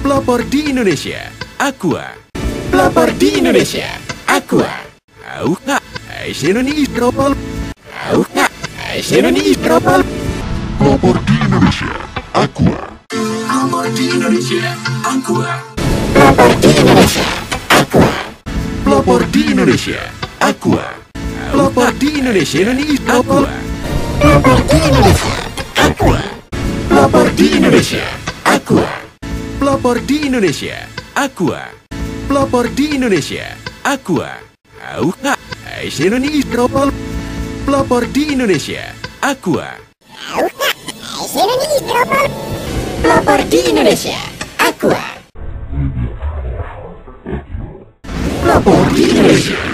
Pelopor di Indonesia, Aqua. Pelopor di Indonesia, Aqua. Auka, Aisenoni Propal. Auka, Aisenoni Propal. Pelopor di Indonesia, Aqua. Pelopor di Indonesia, Aqua. Pelopor di Indonesia, Aqua. Pelopor di Indonesia, Aqua. Pelopor di Indonesia, Aqua. Pelopor di Indonesia, Aqua. Pelopor di Indonesia, Aqua. Pelopor di Indonesia, Aqua. Pelopor di Indonesia, Aqua. Auka, Aisenoni Propal. Pelopor di Indonesia, Aqua. Auka, Aisenoni Propal. Pelopor di Indonesia, Aqua. Pelopor di Indonesia.